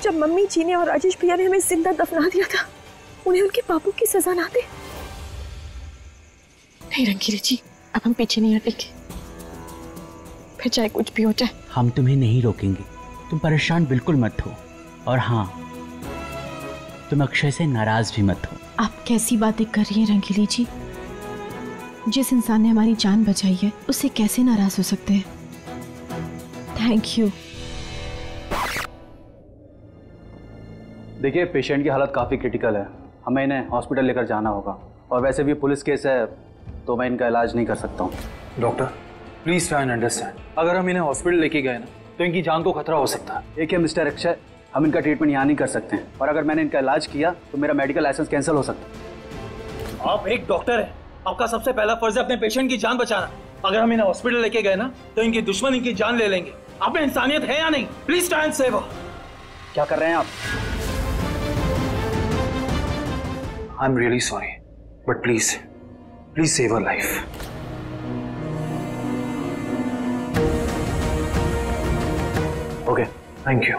जब मम्मी जी ने और राजेश भैया ने हमें जिंदा दफना दिया था, उन्हें उनके पापों की सजा ना दे। नहीं रंगीली जी, अब हम पीछे नहीं हटेंगे, फिर चाहे कुछ भी हो जाए। हम तुम्हें नहीं रोकेंगे, तुम परेशान बिल्कुल मत हो। और हाँ, तुम अक्षय से नाराज भी मत हो। आप कैसी बातें कर रही हैं रंगीली जी? जिस इंसान ने हमारी जान बचाई है उससे कैसे नाराज हो सकते हैं? Thank you. देखिए, पेशेंट की हालत काफ़ी क्रिटिकल है, हमें इन्हें हॉस्पिटल लेकर जाना होगा। और वैसे भी पुलिस केस है तो मैं इनका इलाज नहीं कर सकता हूँ। Doctor please try and understand, अगर हम इन्हें हॉस्पिटल लेके गए ना तो इनकी जान को खतरा हो सकता है। देखिए मिस्टर अक्षय, हम इनका ट्रीटमेंट यहाँ नहीं कर सकते हैं, और अगर मैंने इनका इलाज किया तो मेरा मेडिकल लाइसेंस कैंसिल हो सकता है। आप एक डॉक्टर हैं, आपका सबसे पहला फर्ज है अपने पेशेंट की जान बचाना। अगर हम इन्हें हॉस्पिटल लेके गए ना तो इनके दुश्मन इनकी जान ले लेंगे। आप में इंसानियत है या नहीं? Please try and save her. क्या कर रहे हैं आप? I am really sorry, but please please save her life. Okay, thank you.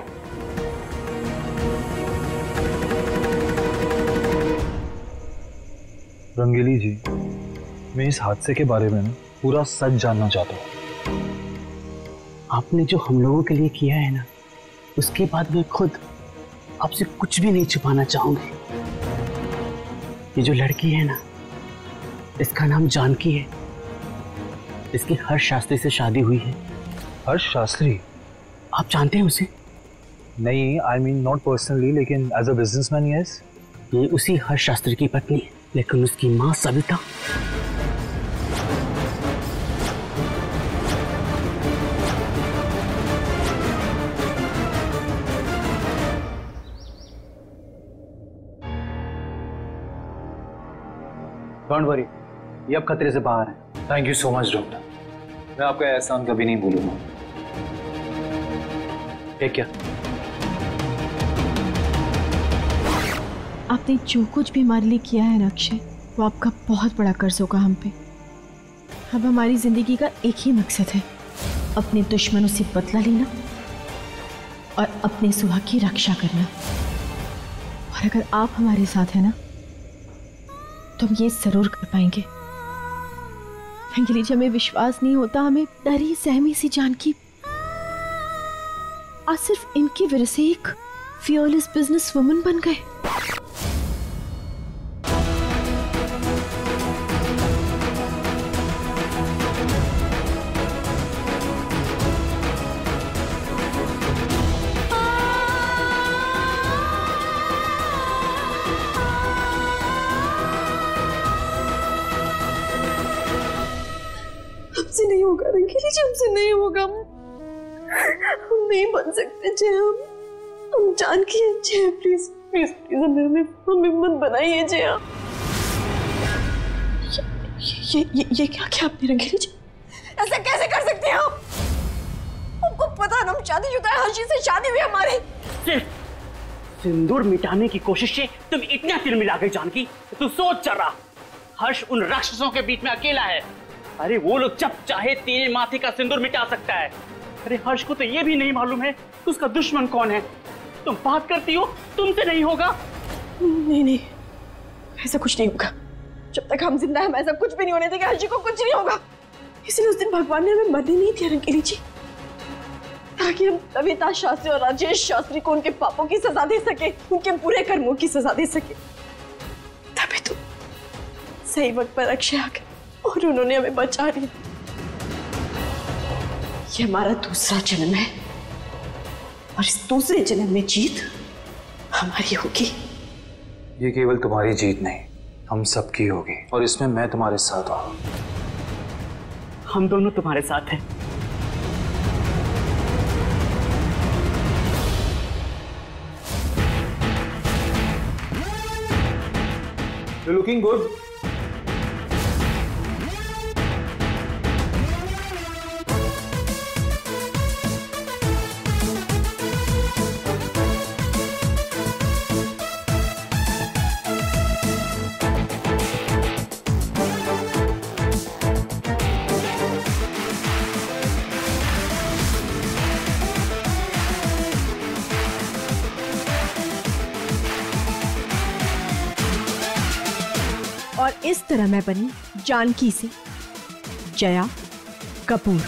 Rangeeli ji, मैं इस हादसे के बारे में पूरा सच जानना चाहता हूँ। आपने जो हम लोगों के लिए किया है ना, उसके बाद मैं खुद आपसे कुछ भी नहीं छुपाना चाहूंगी। ये जो लड़की है ना, इसका नाम जानकी है। इसकी हर्ष शास्त्री से शादी हुई है। हर्ष शास्त्री? आप जानते हैं उसे? नहीं, आई मीन नॉट पर्सनली, लेकिन एज अ बिजनेसमैन यस। ये उसी हर्ष शास्त्री की पत्नी है, लेकिन उसकी मां सविता डोंट वरी, ये अब खतरे से बाहर है। Thank you so much doctor, मैं आपका एहसान कभी नहीं भूलूंगा। ठीक क्या? आपने जो कुछ भी हमारे लिए किया है ना अक्षय, वो आपका बहुत बड़ा कर्ज होगा हम पे। अब हमारी जिंदगी का एक ही मकसद है, अपने दुश्मनों से बदला लेना और अपने सुहाग की रक्षा करना। और अगर आप हमारे साथ हैं ना तो हम ये जरूर कर पाएंगे। रंगीली जी, हमें विश्वास नहीं होता, हमें डरी सहमी सी जान की आज सिर्फ इनकी वजह से एक फियरलेस बिजनेस वुमन बन गए। हमसे नहीं होगा रंगीली जी, हमसे नहीं होगा। हम नहीं बन सकते जय। हम जानकी हैं जय, प्लीज प्लीज प्लीज हमें मत बनाइए जय। ये क्या क्या आपने रंगीली जी? ऐसा कैसे कर सकते हैं आप? आपको पता ना हम शादीशुदा हैं, हर्षी से शादी हुई हमारी। सिर्फ सिंदूर मिटाने की कोशिश से तुम इतना तिल मिला गई जानकी, तू सोच जरा। हर्ष उन राक्षसों के बीच में अकेला है। अरे वो लोग जब चाहे तेरे माथे का सिंदूर मिटा सकता है। अरे हर्ष को तो ये भी नहीं मालूम है कि उसका दुश्मन कौन है। तुम बात करती हो, तुमसे नहीं होगा। नहीं नहीं, ऐसा कुछ नहीं होगा। जब तक हम जिंदा हैं, हम ऐसा कुछ भी नहीं होने देंगे। हर्षी को कुछ नहीं होगा। इसलिए उस दिन भगवान ने हमें मरने नहीं दिया रंगीली जी, ताकि हम सविता शास्त्री और राजेश शास्त्री को उनके पापों की सजा दे सके, उनके बुरे कर्मों की सजा दे सके। तभी तो सही वक्त पर अक्षय आ गए और उन्होंने हमें बचा लिया। ये हमारा दूसरा जन्म है और इस दूसरे जन्म में जीत हमारी होगी। ये केवल तुम्हारी जीत नहीं, हम सबकी होगी, और इसमें मैं तुम्हारे साथ हूं। हम दोनों तुम्हारे साथ हैं। You're looking good. और इस तरह मैं बनी जानकी से जया कपूर।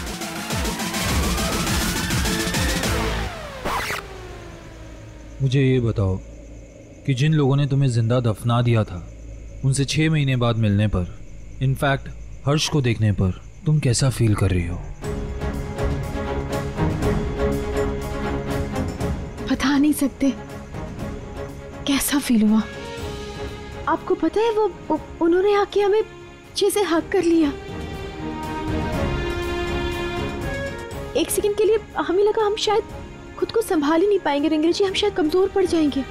मुझे ये बताओ कि जिन लोगों ने तुम्हें जिंदा दफना दिया था, उनसे 6 महीने बाद मिलने पर, इनफैक्ट हर्ष को देखने पर, तुम कैसा फील कर रही हो? बता नहीं सकते कैसा फील हुआ। आपको पता है वो उन्होंने आके हमें अच्छे से हक कर लिया। एक सेकंड के लिए हमें लगा हम शायद खुद को संभाल ही नहीं पाएंगे रंगीला जी, हम शायद कमजोर पड़ जाएंगे,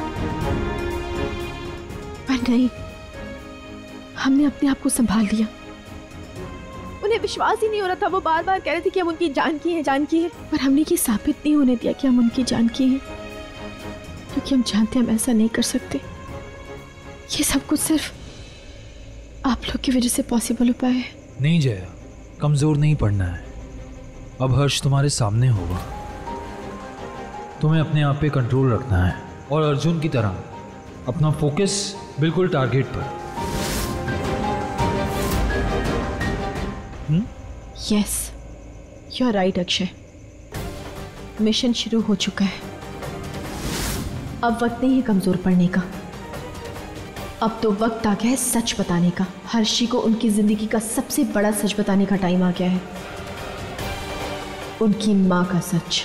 पर नहीं, हमने अपने आप को संभाल लिया। उन्हें विश्वास ही नहीं हो रहा था, वो बार बार कह रहे थे कि हम उनकी जानकी हैं, जानकी हैं, पर हमने ये साबित नहीं होने दिया कि हम उनकी जानकी हैं, क्योंकि हम जानते हैं हम ऐसा नहीं कर सकते। ये सब कुछ सिर्फ आप लोग की वजह से पॉसिबल हो पाया है। नहीं जया, कमजोर नहीं पड़ना है। अब हर्ष तुम्हारे सामने होगा, तुम्हें अपने आप पे कंट्रोल रखना है और अर्जुन की तरह अपना फोकस बिल्कुल टारगेट पर। Yes, you are right Akshay, mission शुरू हो चुका है। अब वक्त नहीं है कमजोर पड़ने का, अब तो वक्त आ गया है सच बताने का। हर्षी को उनकी जिंदगी का सबसे बड़ा सच बताने का टाइम आ गया है, उनकी मां का सच।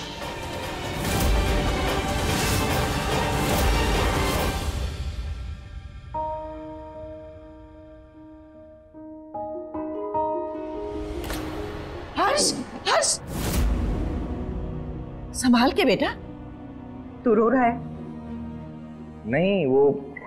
हर्ष, हर्ष, संभाल के बेटा, तू रो रहा है? नहीं, वो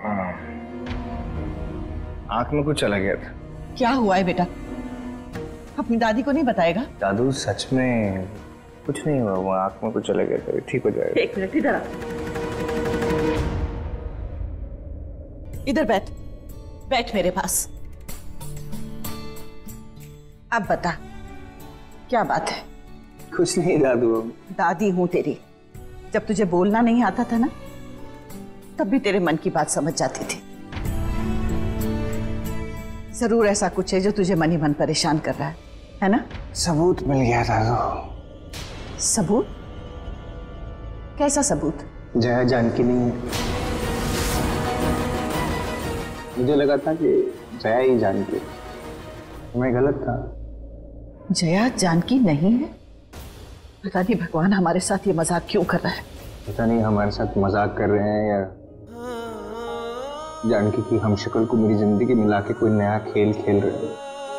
आंख में कुछ चला गया था। क्या हुआ है बेटा? अपनी दादी को नहीं बताएगा? दादू सच में कुछ नहीं हुआ, वो आंख में कुछ चला गया था, ठीक हो जाएगा। एक मिनट इधर आ, इधर बैठ, बैठ मेरे पास। अब बता क्या बात है? कुछ नहीं दादू। दादी हूं तेरी, जब तुझे बोलना नहीं आता था ना, तब भी तेरे मन की बात समझ जाती थी। जरूर ऐसा कुछ है जो तुझे मन ही मन परेशान कर रहा है ना? सबूत मिल गया दादू। सबूत? कैसा सबूत? जया जानकी नहीं है। मुझे लगा था कि जया ही जानकी, मैं गलत था। जया जानकी नहीं है? पता नहीं भगवान हमारे साथ ये मजाक क्यों कर रहा है। पता नहीं हमारे साथ मजाक कर रहे हैं या जानकी की हम शक्ल को मेरी जिंदगी मिला के कोई नया खेल खेल रहे हैं।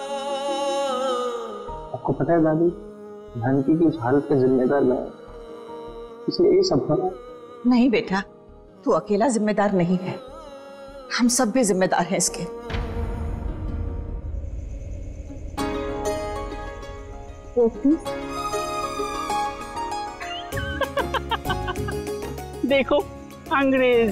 आपको पता है दादी, जानकी की इस हालत का जिम्मेदार मैं, इसलिए ये सब हुआ। नहीं बेटा, तू अकेला जिम्मेदार नहीं है, हम सब भी जिम्मेदार हैं इसके। देखो अंग्रेज।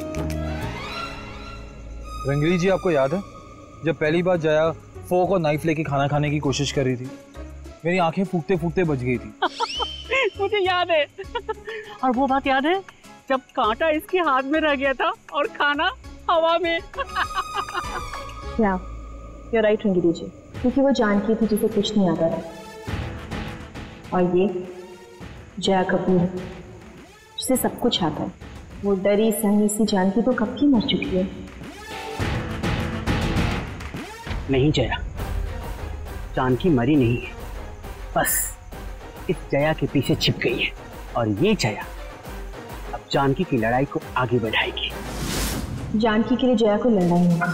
रंगीली जी, आपको याद है जब पहली बार जया फोक और नाइफ लेके खाना खाने की कोशिश कर रही थी, मेरी आंखें फूकते फूकते बच गई थी। मुझे याद है। और वो बात याद है जब कांटा इसके हाथ में रह गया था और खाना हवा में। क्या यू राइट रंगीली जी, क्योंकि वो जानकी थी जिसे कुछ नहीं आता था, और ये जया कपूर है जिसे सब कुछ आता है। वो डरी सहमी सी जानकी तो कब की मर चुकी है। नहीं जया, जानकी मरी नहीं है, बस इस जया के पीछे छिप गई है, और ये जया अब जानकी की लड़ाई को आगे बढ़ाएगी। जानकी के लिए जया को लड़ना ही होगा।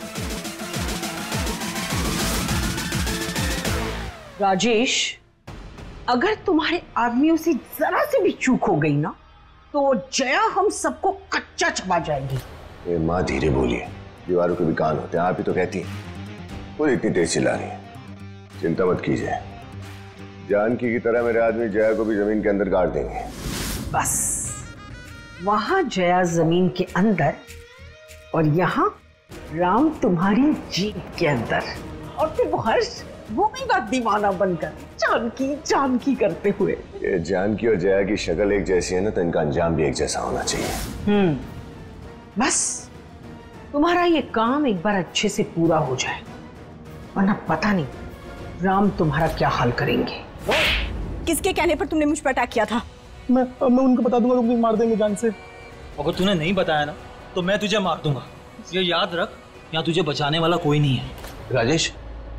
राजेश, अगर तुम्हारे आदमियों से जरा से भी चूक हो गई ना, तो जया हम सबको कच्चा चबा जाएगी। ये माँ धीरे बोलिए, दीवारों के भी कान होते हैं, आप ही तो कहती हैं। वो इतनी तेज चिल्ला रही है, चिंता मत कीजिए, जानकी की तरह मेरे आदमी जया को भी जमीन के अंदर गाड़ देंगे। बस वहां जया जमीन के अंदर और यहाँ राम तुम्हारी जीप के अंदर, और फिर वो हर्ष घूमेगा दीवाना बनकर जानकी जानकी करते हुए। ये जानकी और जया की शक्ल एक जैसी है ना, तो इनका अंजाम भी एक जैसा होना चाहिए। बस तुम्हारा ये काम एक बार अच्छे से पूरा हो जाए, वरना पता नहीं राम तुम्हारा क्या हाल करेंगे। किसके कहने पर तुमने मुझ पर अटैक किया था? मैं उनको बता दूंगा तो मुझे मार देंगे जान से। अगर तूने नहीं बताया ना तो मैं तुझे मार दूंगा। ये याद रख, यहाँ तुझे बचाने वाला कोई नहीं है। राजेश,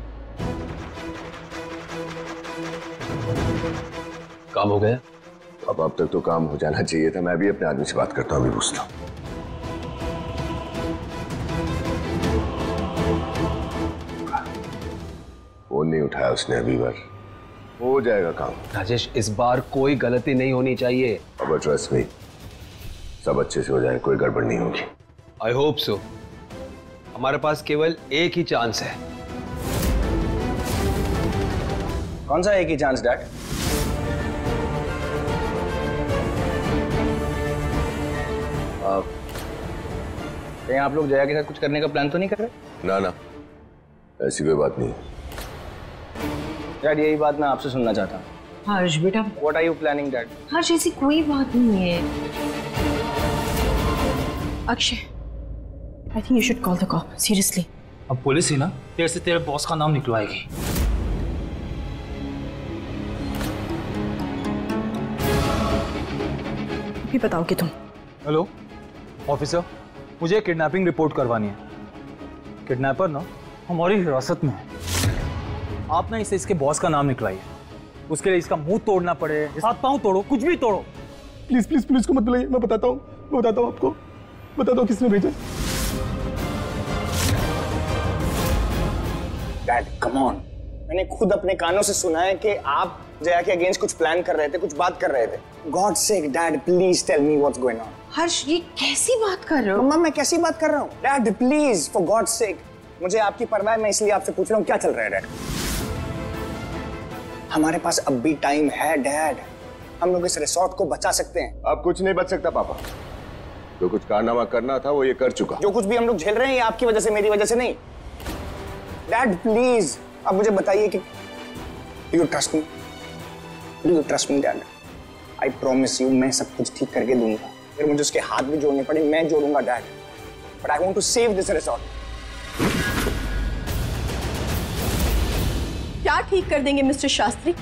काम हो गया? अब तक तो काम हो जाना चाहिए था। मैं भी अपने आदमी से बात करता हूँ, अभी पूछता हूँ। फोन नहीं उठाया उसने अभी बार। हो जाएगा काम। राजेश, इस बार कोई गलती नहीं होनी चाहिए। अब ट्रस्ट मी, सब अच्छे से हो जाए, कोई गड़बड़ नहीं होगी। I hope so. हमारे पास केवल एक ही चांस है। कौन सा एक ही चांस डैड? कहीं आप लोग जया के साथ कुछ करने का प्लान तो नहीं कर रहे? ना ना, ऐसी कोई बात नहीं। डैड, यही बात मैं आपसे सुनना चाहता हूँ। हर्ष बेटा, what are you planning dad? Harsh ऐसी कोई बात नहीं है। Akshay, I think you should call the cop, seriously. अब पुलिस ही ना तेरे से तेरे बॉस का नाम निकलवाएगी। भी बताओ कि तुम। हेलो ऑफिसर, मुझे किडनैपिंग रिपोर्ट करवानी है। किडनैपर ना हमारी हिरासत में है। आप ना इसे इसके बॉस का नाम निकलाइए। उसके लिए इसका मुंह तोड़ना पड़े, हाथ पांव तोड़ो, कुछ भी तोड़ो। प्लीज प्लीज पुलिस को मत बुलाइए, मैं बताता हूँ आपको, बताता हूँ किसने भेजा। डैड कम ऑन, मैंने खुद अपने कानों से सुना है कि आप जया के अगेंस्ट कुछ प्लान कर रहे थे, कुछ बात कर रहे थे। God sake dad, please tell me what's going on. Harsh, ये कैसी बात कर रहे हो? मम्मा, मैं कैसी बात कर रहा हूँ? Dad please, for god sake, मुझे आपकी परवाह है, मैं इसलिए आपसे पूछ रहा हूँ क्या चल रहा है डैड। हमारे पास अब भी टाइम है डैड, हम लोग इस रिसोर्ट को बचा सकते हैं। अब कुछ नहीं बच सकता पापा। जो कुछ कारनामा करना था वो ये कर चुका। जो कुछ भी हम लोग झेल रहे हैं ये आपकी वजह से, मेरी वजह से नहीं। डैड प्लीज, अब मुझे बताइए कि you trust me? Do you trust me dad? I promise you, मैं सब कुछ ठीक करके दूंगा। फिर मुझे उसके हाथ भी जोड़ने पड़े, मैं जोड़ूंगा dad. But I want to save this resort. क्या ठीक कर देंगे मिस्टर शास्त्री?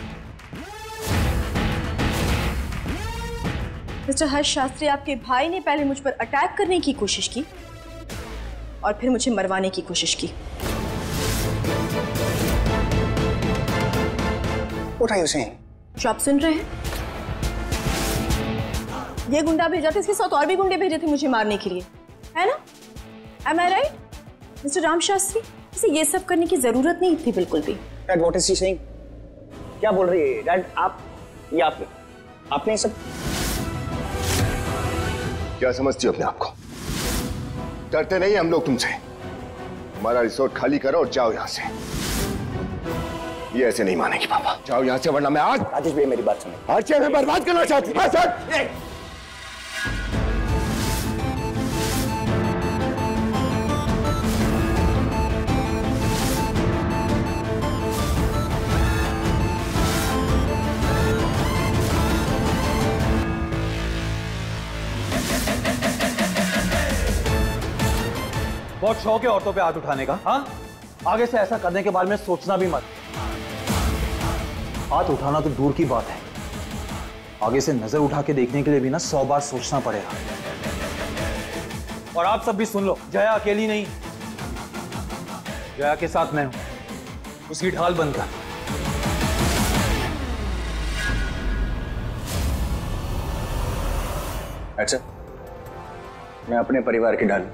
मिस्टर हर्ष शास्त्री, आपके भाई ने पहले मुझ पर अटैक करने की कोशिश की और फिर मुझे मरवाने की कोशिश की। What are you saying? जो आप सुन रहे हैं, ये गुंडा भेजा था, इसके साथ और भी गुंडे भेजे थे मुझे मारने के लिए, है ना? Am I right, mister Ram Shastri? इसे ये सब करने की जरूरत नहीं थी बिल्कुल भी। Dad, what is she saying? क्या बोल रही है डैड? आपने सब क्या समझती हो अपने आप को? डरते नहीं हम लोग तुमसे। हमारा रिसोर्ट खाली करो और जाओ यहाँ से। ये ऐसे नहीं मानेगी पापा, जाओ यहाँ से वरना मैं आज। राजेश भाई मेरी बात सुनो। हर चीज में बर्बाद करना चाहती हूँ सर। बहुत शौक है औरतों पे हाथ उठाने का। हाँ, आगे से ऐसा करने के बारे में सोचना भी मत। हाथ उठाना तो दूर की बात है, आगे से नजर उठा के देखने के लिए भी ना 100 बार सोचना पड़ेगा। और आप सब भी सुन लो, जया अकेली नहीं, जया के साथ मैं हूं। उसकी ढाल बंद कर। अच्छा, मैं अपने परिवार की ढाल।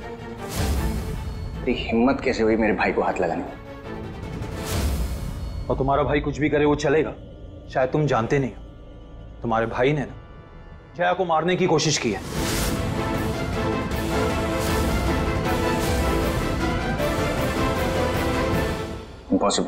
तेरी हिम्मत कैसे हुई मेरे भाई को हाथ लगाने? और तुम्हारा भाई कुछ भी करे वो चलेगा? शायद तुम जानते नहीं हो, तुम्हारे भाई ने ना जया को मारने की कोशिश की है। इम्पॉसिबल।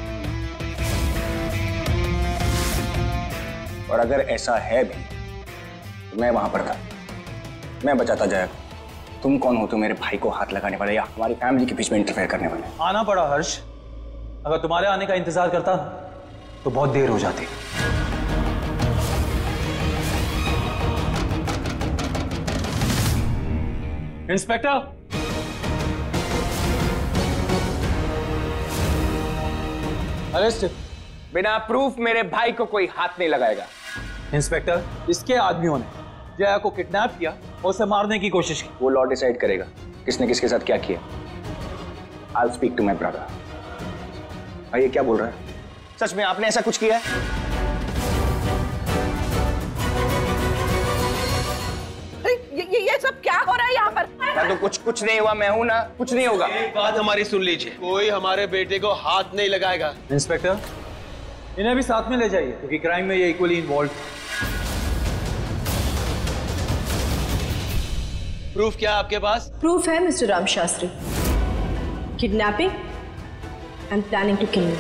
और अगर ऐसा है भी तो मैं वहां पर था, मैं बचाता जया। तुम कौन हो तो मेरे भाई को हाथ लगाने वाले या हमारी फैमिली के बीच में इंटरफेयर करने वाले? आना पड़ा हर्ष, अगर तुम्हारे आने का इंतजार करता तो बहुत देर हो जाती। Inspector, arrest. बिना प्रूफ मेरे भाई को कोई हाथ नहीं लगाएगा। इंस्पेक्टर, इसके आदमियों ने जया को किडनैप किया और उसे मारने की कोशिश की। वो लॉ डिसाइड करेगा किसने किसके साथ क्या किया। I'll speak to my brother। भाई ये क्या बोल रहा है? सच में आपने ऐसा कुछ किया है? ये सब क्या हो रहा है यहाँ पर? मैं तो कुछ नहीं हुआ, मैं हूं ना, कुछ नहीं होगा। एक बात हमारी सुन लीजिए, कोई हमारे बेटे को हाथ नहीं लगाएगा। इंस्पेक्टर, इन्हें भी साथ में ले जाइए क्योंकि क्राइम में ये इक्वली इन्वॉल्व। प्रूफ क्या आपके पास? प्रूफ है mister Ram Shastri. Kidnapping and planning to kill me.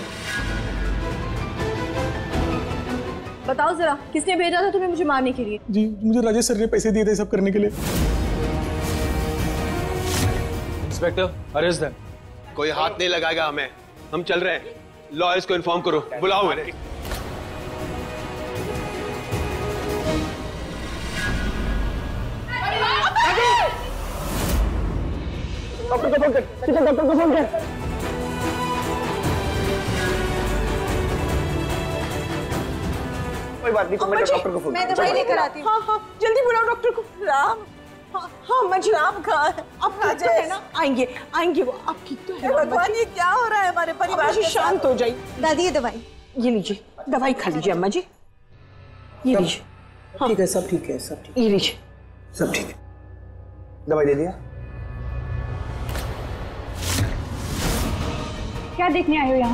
बताओ जरा, किसने भेजा था तुम्हें मुझे मारने के लिए? जी, मुझे राजेश सर ने पैसे दिए थे सब करने के लिए। Inspector, arrest them. कोई हाथ नहीं लगाएगा हमें, हम चल रहे हैं। लॉयर्स को इन्फॉर्म करो, बुलाओ इन्हें। डॉक्टर को फोन कर, डॉक्टर को फोन कर। कोई बात नहीं, मैं डॉक्टर को फोन। मैं दवाई लेकर आती हूँ। हाँ, जल्दी बुलाओ डॉक्टर को। राम, हाँ राम कहाँ है? अब राजेश है ना, आएंगे वो। आप ठीक तो है? भगवान, ये क्या हो रहा है हमारे परिवार में? शांत हो जाइए। दादी ये दवाई, ये लीजिए, दवाई खा लीजिए अम्मा जी। ये लीजिए। ठीक है, सब ठीक है, सब ठीक। ये लीजिए, सब ठीक है। दवाई दे दिया? क्या देखने आए हो यहाँ?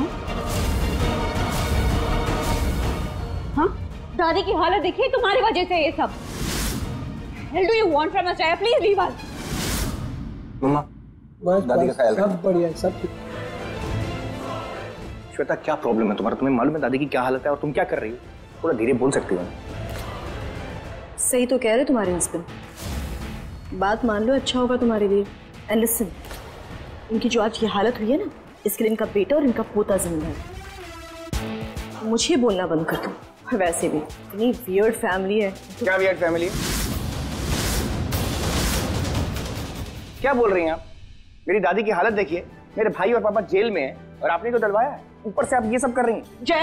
हाँ, दादी की हालत देखिए, तुम्हारी वजह से ये सब। Hell do you want from us? Please leave us. मम्मा, दादी का ख्याल सब बढ़िया, सब ठीक। श्वेता, क्या प्रॉब्लम है तुम्हारा? तुम्हें मालूम है दादी की क्या हालत है और तुम क्या कर रही हो? थोड़ा धीरे बोल सकती हो। सही तो कह रहे तुम्हारे हस्बैंड। बात मान लो, अच्छा होगा तुम्हारे लिए। एंड लिसन, इनकी जो आज ये हालत हुई है ना, इसके लिए इनका बेटा और इनका पोता जिंदा है। मुझे बोलना बंद कर दो। वैसे भी इतनी वियर्ड फैमिली है। क्या वियर्ड फैमिली है? क्या बोल रही हैं आप? मेरी दादी की हालत देखिए, मेरे भाई और पापा जेल में हैं और आपने तो डलवाया है, ऊपर से आप ये सब कर रही हैं। जया,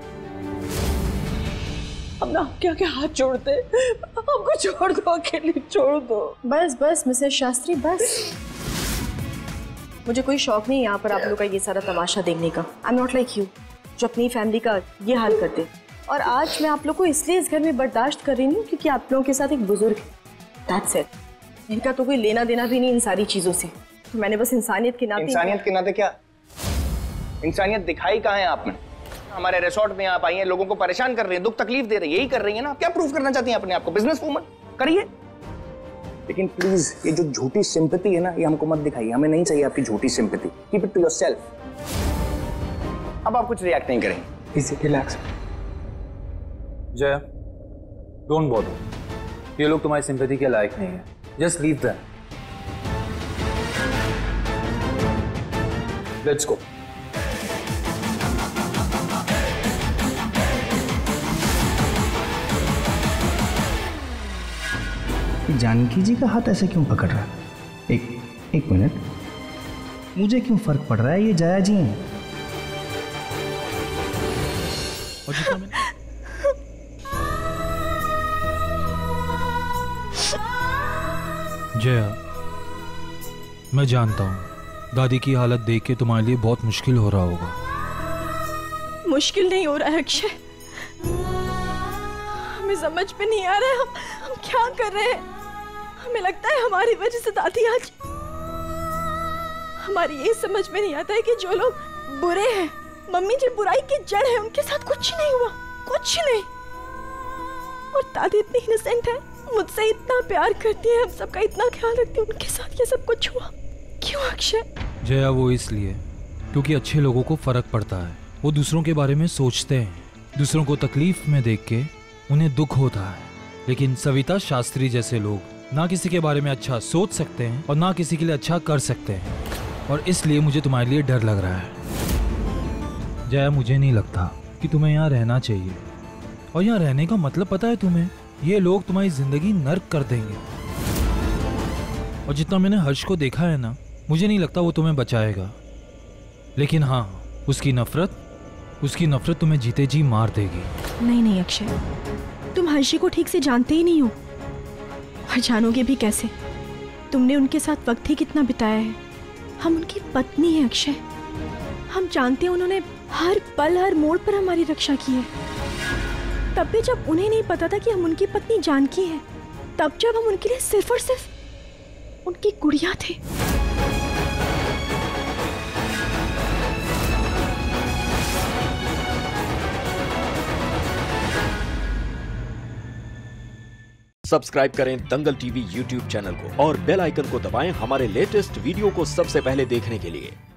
अब ना क्या क्या हाथ जोड़ते, हमको छोड़ दो, अकेले छोड़ दो। बस बस मिसेस शास्त्री, बस। मुझे कोई शौक नहीं यहाँ पर आप लोग का ये सारा तमाशा देखने का। I am not like you, जो अपनी फैमिली का ये हाल करते। और आज मैं आप लोग को इसलिए इस घर में बर्दाश्त कर रही हूँ क्योंकि आप लोगों के साथ एक बुजुर्ग है। That's it. इनका तो कोई लेना देना भी नहीं इन सारी चीजों से। तो मैंने बस इंसानियत के नाते। इंसानियत के नाते क्या? इंसानियत दिखाई कहाँ है आपने? हमारे रिसोर्ट में आप आई हैं, लोगों को परेशान कर रही हैं, दुख तकलीफ दे रही है, यही कर रही है ना? आप क्या प्रूफ करना चाहती हैं अपने आप को? बिजनेस वूमन करिए, लेकिन प्लीज ये जो झूठी सिंपैथी है ना, ये हमको मत दिखाइए। हमें नहीं चाहिए आपकी झूठी sympathy. Keep it to yourself. अब आप कुछ रिएक्ट नहीं करेंगे। इसे रिलैक्स। Jaya, don't bother. ये लोग तुम्हारी सिंपैथी के लायक नहीं है। Just leave them. Let's go. Janaki ji का हाथ ऐसे क्यों पकड़ रहा है? एक मिनट, मुझे क्यों फर्क पड़ रहा है? ये जया जी हैं। जया, मैं जानता हूँ दादी की हालत देख के तुम्हारे लिए बहुत मुश्किल हो रहा होगा। मुश्किल नहीं हो रहा है अक्षय, हमें समझ में नहीं आ रहा है हम क्या कर रहे हैं। हमें लगता है हमारी वजह से दादी आज। हमारी ये समझ में नहीं आता है कि जो लोग बुरे हैं, मम्मी जो बुराई की जड़ है, उनके साथ कुछ नहीं हुआ, कुछ नहीं। और दादी इतनी इनोसेंट है, मुझसे इतना प्यार करती है, हम सबका इतना ख्याल रखती है, उनके साथ ये सब कुछ हुआ क्यों अक्षय? जया, वो इसलिए क्योंकि अच्छे लोगों को फर्क पड़ता है। वो दूसरों के बारे में सोचते हैं, दूसरों को तकलीफ में देख के उन्हें दुख होता है। लेकिन सविता शास्त्री जैसे लोग ना किसी के बारे में अच्छा सोच सकते हैं और ना किसी के लिए अच्छा कर सकते हैं। और इसलिए मुझे तुम्हारे लिए डर लग रहा है। जया, मुझे नहीं लगता कि तुम्हें यहाँ रहना चाहिए। और यहाँ रहने का मतलब पता है तुम्हें? ये लोग तुम्हारी जिंदगी नर्क कर देंगे। और जितना मैंने हर्ष को देखा है ना, मुझे नहीं लगता वो तुम्हें बचाएगा। लेकिन हाँ, उसकी नफरत उसकी नफरत तुम्हें जीते जी मार देगी। नहीं नहीं अक्षय, तुम हर्षी को ठीक से जानते ही नहीं हो और जानोगे भी कैसे? तुमने उनके साथ वक्त ही कितना बिताया है। हम उनकी पत्नी हैं अक्षय, हम जानते हैं उन्होंने हर पल हर मोड़ पर हमारी रक्षा की है। तब भी जब उन्हें नहीं पता था कि हम उनकी पत्नी जानकी हैं, तब जब हम उनके लिए सिर्फ और सिर्फ उनकी गुड़िया थे। सब्सक्राइब करें दंगल टीवी यूट्यूब चैनल को और बेल आइकन को दबाएं हमारे लेटेस्ट वीडियो को सबसे पहले देखने के लिए।